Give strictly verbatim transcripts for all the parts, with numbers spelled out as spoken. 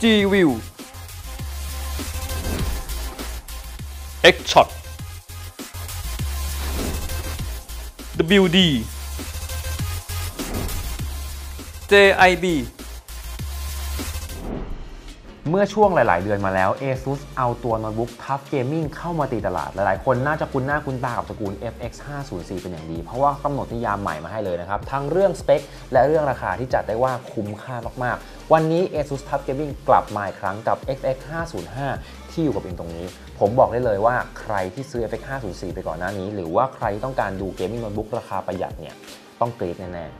G-View X-Shot ดับเบิลยู ดี เจ ไอ บีเมื่อช่วงหลายๆเดือนมาแล้ว ASUS เอาตัวโน้ตบุ๊ก Tough Gaming เข้ามาตีตลาดหลายๆคนน่าจะคุ้นหน้าคุ้นตากับตระกูล เอฟ เอ็กซ์ ห้าศูนย์สี่ เป็นอย่างดีเพราะว่ากำหนดนิยามใหม่มาให้เลยนะครับทั้งเรื่องสเปคและเรื่องราคาที่จัดได้ว่าคุ้มค่ามากๆวันนี้ ASUS Tough Gaming กลับมาอีกครั้งกับ เอ็กซ์ เอ็กซ์ ห้าศูนย์ห้า ที่อยู่กับเองตรงนี้ผมบอกได้เลยว่าใครที่ซื้อ เอฟ เอ็กซ์ ห้าศูนย์สี่ ไปก่อนหน้านี้หรือว่าใครที่ต้องการดูเกมมิ่งโน้ตบุ๊กราคาประหยัดเนี่ยต้องกรี๊ดแน่ๆ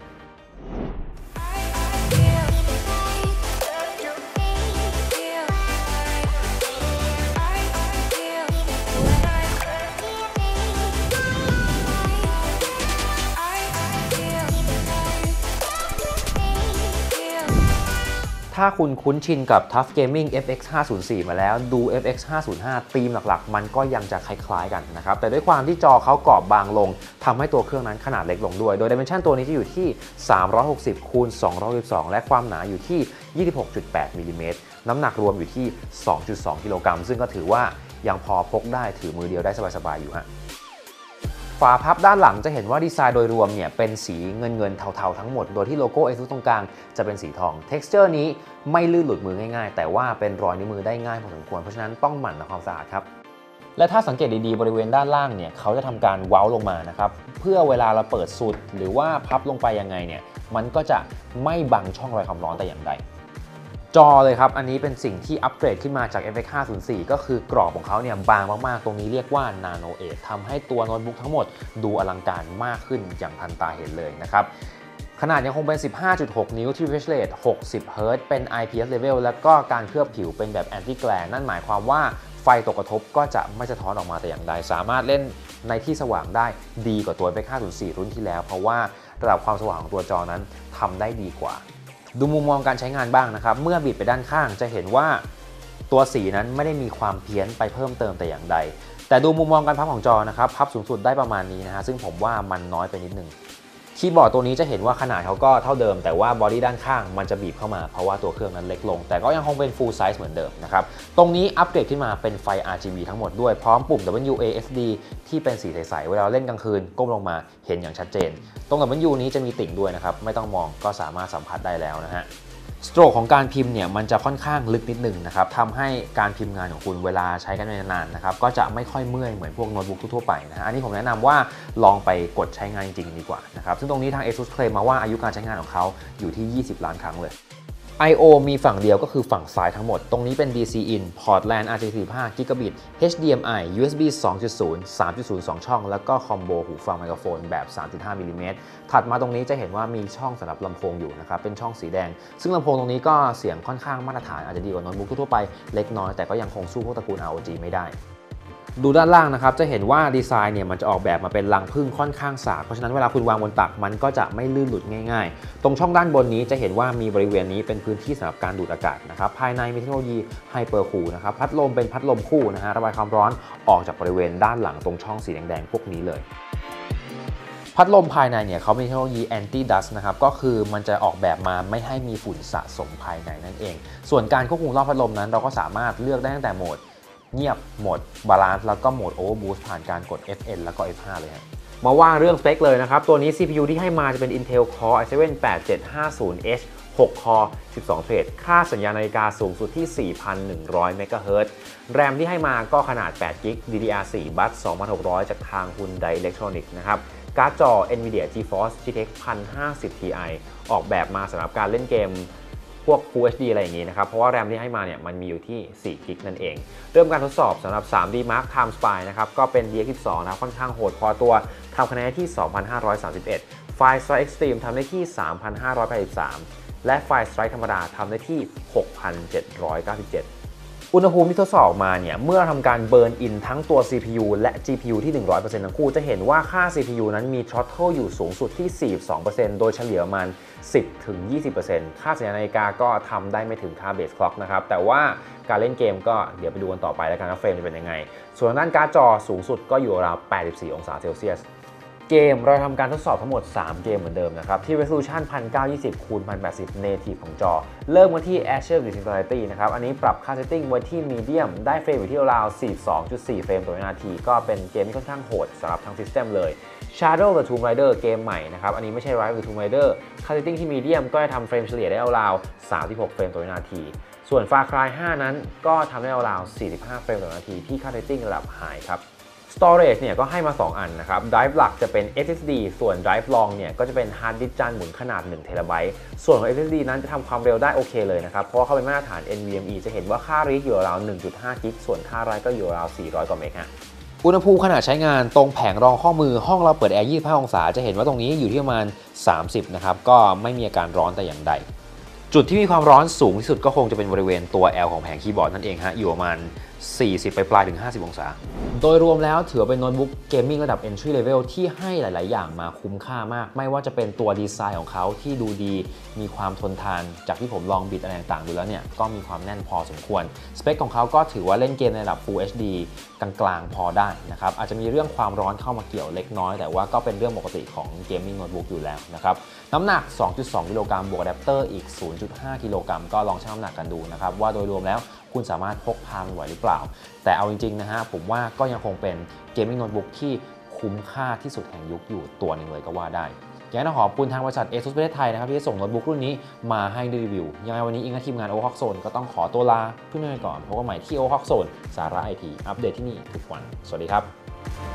ถ้าคุณคุ้นชินกับ Tough Gaming เอฟ เอ็กซ์ ห้าศูนย์สี่ มาแล้วดู เอฟ เอ็กซ์ ห้าศูนย์ห้า ธีมหลักๆมันก็ยังจะคล้ายๆกันนะครับแต่ด้วยความที่จอเขากรอบบางลงทำให้ตัวเครื่องนั้นขนาดเล็กลงด้วยโดย Dimension ตัวนี้จะอยู่ที่สามร้อยหกสิบคูณสองร้อยสิบสองและความหนาอยู่ที่ ยี่สิบหกจุดแปด มิลลิเมตรน้ำหนักรวมอยู่ที่ สองจุดสอง กิโลกรัมซึ่งก็ถือว่ายังพอพกได้ถือมือเดียวได้สบายๆอยู่ฮะฝาพับด้านหลังจะเห็นว่าดีไซน์โดยรวมเนี่ยเป็นสีเงินเงินเทาๆทั้งหมดโดยที่โลโก้ ASUS ตรงกลางจะเป็นสีทอง Texture นี้ไม่ลื่นหลุดมือง่ายๆแต่ว่าเป็นรอยนิ้วมือได้ง่ายพอสมควรเพราะฉะนั้นต้องหมั่นทำความสะอาดครับและถ้าสังเกตดีๆบริเวณด้านล่างเนี่ยเขาจะทำการเว้าลงมานะครับเพื่อเวลาเราเปิดสุดหรือว่าพับลงไปยังไงเนี่ยมันก็จะไม่บังช่องระบายความร้อนแต่อย่างใดจอเลยครับอันนี้เป็นสิ่งที่อัปเกรดขึ้นมาจาก เอฟ เอ็กซ์ ห้าศูนย์สี่ ก็คือกรอบของเขาเนี่ยบางมากๆตรงนี้เรียกว่า Nano Edge ทำให้ตัวโน้ตบุ๊กทั้งหมดดูอลังการมากขึ้นอย่างทันตาเห็นเลยนะครับขนาดยังคงเป็น สิบห้าจุดหก นิ้วที่ refresh rate หกสิบ เฮิร์ตซ์เป็น ไอ พี เอส level แล้วก็การเคลือบผิวเป็นแบบ anti glare นั่นหมายความว่าไฟตกกระทบก็จะไม่สะท้อนออกมาแต่อย่างใดสามารถเล่นในที่สว่างได้ดีกว่าตัว เอฟ เอ็กซ์ ห้าศูนย์สี่ รุ่นที่แล้วเพราะว่าระดับความสว่างของตัวจอนั้นทำได้ดีกว่าดูมุมมองการใช้งานบ้างนะครับเมื่อบิดไปด้านข้างจะเห็นว่าตัวสีนั้นไม่ได้มีความเพี้ยนไปเพิ่มเติมแต่อย่างใดแต่ดูมุมมองการพับของจอนะครับพับสูงสุดได้ประมาณนี้นะฮะซึ่งผมว่ามันน้อยไปนิดนึงคีย์บอร์ดตัวนี้จะเห็นว่าขนาดเขาก็เท่าเดิมแต่ว่าบอดี้ด้านข้างมันจะบีบเข้ามาเพราะว่าตัวเครื่องนั้นเล็กลงแต่ก็ยังคงเป็น full size เหมือนเดิมนะครับตรงนี้อัปเกรดขึ้นมาเป็นไฟ อาร์ จี บี ทั้งหมดด้วยพร้อมปุ่ม ดับเบิลยู เอ เอส ดี ที่เป็นสีใสๆเวลาเล่นกลางคืนก้มลงมาเห็นอย่างชัดเจนตรง ดับเบิลยู นี้จะมีติ่งด้วยนะครับไม่ต้องมองก็สามารถสัมผัสได้แล้วนะฮะสโตรกของการพิมพ์เนี่ยมันจะค่อนข้างลึกนิดหนึ่งนะครับทำให้การพิมพ์งานของคุณเวลาใช้กันนานๆนะครับก็จะไม่ค่อยเมื่อยเหมือนพวกโน้ตบุ๊กทั่วๆไปนะฮะอันนี้ผมแนะนำว่าลองไปกดใช้งานจริงๆดีกว่านะครับซึ่งตรงนี้ทาง ASUS เคลมมาว่าอายุการใช้งานของเขาอยู่ที่ยี่สิบล้านครั้งเลย ไอ โอ มีฝั่งเดียวก็คือฝั่งซ้ายทั้งหมดตรงนี้เป็น ดี ซี In พอร์ต แลน อาร์ เจ สี่สิบห้า Gigabit เอช ดี เอ็ม ไอ ยู เอส บี สองจุดศูนย์ สามจุดศูนย์ สอง ช่องแล้วก็คอมโบหูฟังไมโครโฟนแบบ สามจุดห้า มิลลิเมตรถัดมาตรงนี้จะเห็นว่ามีช่องสำหรับลำโพงอยู่นะครับเป็นช่องสีแดงซึ่งลำโพงตรงนี้ก็เสียงค่อนข้างมาตรฐานอาจจะดีกว่าโน้ตบุ๊กทั่วไปเล็กน้อยแต่ก็ยังคงสู้พวกตระกูล อาร์ โอ จี ไม่ได้ดูด้านล่างนะครับจะเห็นว่าดีไซน์เนี่ยมันจะออกแบบมาเป็นรังผึ้งค่อนข้างสากเพราะฉะนั้นเวลาคุณวางบนตักมันก็จะไม่ลื่นหลุดง่ายๆตรงช่องด้านบนนี้จะเห็นว่ามีบริเวณนี้เป็นพื้นที่สำหรับการดูดอากาศนะครับภายในมีเทคโนโลยีไฮเปอร์คูลนะครับพัดลมเป็นพัดลมคู่นะฮะระบายความร้อนออกจากบริเวณด้านหลังตรงช่องสีแดงๆพวกนี้เลยพัดลมภายในเนี่ยเขามีเทคโนโลยี Anti Dust นะครับก็คือมันจะออกแบบมาไม่ให้มีฝุ่นสะสมภายในนั่นเองส่วนการควบคุมรอบพัดลมนั้นเราก็สามารถเลือกได้ตั้งแต่โหมดเงียบโหมดบาลานซ์แล้วก็โหมด Overboost ผ่านการกด เอฟ เอ็น แล้วก็ เอฟ ห้า เลยฮะมาว่าเรื่องสเปคเลยนะครับตัวนี้ ซี พี ยู ที่ให้มาจะเป็น Intel Core ไอ เซเว่น แปดเจ็ดห้าศูนย์ เอช หก คอร์ สิบสอง เทรดค่าสัญญาณนาฬิกาสูงสุดที่ สี่พันหนึ่งร้อย เมกะเฮิรตซ์แรมที่ให้มาก็ขนาด แปด กิกะไบต์ ดี ดี อาร์ โฟร์ บัส สองพันหกร้อย จากทาง Hyundai Electronics นะครับการ์ดจอ Nvidia GeForce จี ที เอ็กซ์ หนึ่งพันห้าสิบ ที ไอ ออกแบบมาสำหรับการเล่นเกมพวก Full เอช ดี อะไรอย่างนี้นะครับเพราะว่าแรมที่ให้มาเนี่ยมันมีอยู่ที่ สี่ กิกะไบต์ นั่นเองเริ่มการทดสอบสำหรับ ทรี ดี Mark Time Spy นะครับก็เป็น ดี เอ็กซ์ สิบสอง นะค่อนข้างโหดพอตัวทำคะแนนที่ สองพันห้าร้อยสามสิบเอ็ด ไฟล์ Strike Extreme ทำได้ที่ สามพันห้าร้อยแปดสิบสาม และไฟล์ Strike ธรรมดาทำได้ที่ หกพันเจ็ดร้อยเก้าสิบเจ็ดอุณหภูมิที่ทดสอบมาเนี่ยเมื่อทำการเบิร์นอินทั้งตัว ซี พี ยู และ จี พี ยู ที่ หนึ่งร้อยเปอร์เซ็นต์ ทั้งคู่จะเห็นว่าค่า ซี พี ยู นั้นมี throttle อยู่สูงสุดที่ สี่สิบสองเปอร์เซ็นต์ โดยเฉลี่ยประมาณ สิบถึงยี่สิบเปอร์เซ็นต์ ค่าสัญญาณนาฬิกาก็ทำได้ไม่ถึงค่า base clock นะครับแต่ว่าการเล่นเกมก็เดี๋ยวไปดูกันต่อไปแล้วกันว่าเฟรมจะเป็นยังไงส่วนด้านการ์ดจอสูงสุดก็อยู่ราวแปดสิบสี่องศาเซลเซียสเกมเราทำการทดสอบทั้งหมดสามเกมเหมือนเดิมนะครับที่ resolution หนึ่งพันเก้าร้อยยี่สิบ คูณ หนึ่งพันแปดสิบ native ของจอเริ่มกันที่ Azure Singularity นะครับอันนี้ปรับค่า setting ไว้ที่ medium ได้เฟรมอยู่ที่ราว สี่สิบสองจุดสี่ เฟรมต่อวินาทีก็เป็นเกมที่ค่อนข้างโหดสำหรับทั้ง system เลย Shadow the Tomb Raider เกมใหม่นะครับอันนี้ไม่ใช่ Rise of the Tomb Raider ค่า setting ที่ medium ก็จะทำเฟรมเฉลี่ยได้ราวๆสามสิบหกเฟรมต่อวินาทีส่วน Far Cry ห้านั้นก็ทำได้ราวๆสี่สิบห้าเฟรมต่อวินาทีที่ค่า setting ระดับ High ครับStorage เนี่ยก็ให้มาสองอันนะครับ Drive หลักจะเป็น เอส เอส ดี ส่วน Drive รองเนี่ยก็จะเป็น Hard Disk จานหมุนขนาดหนึ่งเทราไบต์ส่วนของ เอส เอส ดี นั้นจะทำความเร็วได้โอเคเลยนะครับเพราะว่าเขาเป็นมาตรฐาน เอ็น วี เอ็ม อี จะเห็นว่าค่า read อยู่ราว หนึ่งจุดห้า กิกส่วนค่า write ก็อยู่ราว สี่ร้อย กว่าเมกฮะอุณหภูมิขณะใช้งานตรงแผงรองข้อมือห้องเราเปิดแอร์ยี่สิบห้าองศาจะเห็นว่าตรงนี้อยู่ที่ประมาณสามสิบนะครับก็ไม่มีอาการร้อนแต่อย่างใดจุดที่มีความร้อนสูงที่สุดก็คงจะเป็นบริเวณตัว L ของแผงคีย์บอร์ดนั่นเองฮะอยู่ประมาณสี่สิบไปปลายถึงห้าสิบองศาโดยรวมแล้วถือเป็นโน้ตบุ๊กเกมมิ่งระดับ entry level ที่ให้หลายๆอย่างมาคุ้มค่ามากไม่ว่าจะเป็นตัวดีไซน์ของเขาที่ดูดีมีความทนทานจากที่ผมลองบิดอะไรต่างๆดูแล้วเนี่ยก็มีความแน่นพอสมควรสเปคของเขาก็ถือว่าเล่นเกมในระดับ Full เอช ดี กลางๆพอได้นะครับอาจจะมีเรื่องความร้อนเข้ามาเกี่ยวเล็กน้อยแต่ว่าก็เป็นเรื่องปกติของเกมมิ่งโน้ตบุ๊กอยู่แล้วนะครับน้ำหนัก สองจุดสอง กิโลกรัมบวกอะแดปเตอร์อีก ศูนย์จุดห้า กิโลกรัมก็ลองชั่งน้ำหนักกันดูนะครับว่าโดยรวมแล้วคุณสามารถพกพามันไหวหรือเปล่าแต่เอาจริงๆนะฮะผมว่าก็ยังคงเป็นเกมมิ่งโน้ตบุ๊กที่คุ้มค่าที่สุดแห่งยุคอยู่ตัวหนึ่งเลยก็ว่าได้อยากจะขอบคุณทางบริษัท ASUS ประเทศไทยนะครับที่ส่งโน้ตบุ๊กรุ่นนี้มาให้รีวิวยังไงวันนี้อิงและทีมงาน Overclock Zone ก็ต้องขอตัวลาเพื่อนๆก่อนพบกันใหม่ที่ Overclock Zone สาระไอทีอัปเดตที่นี่ทุกวันสวัสดีครับ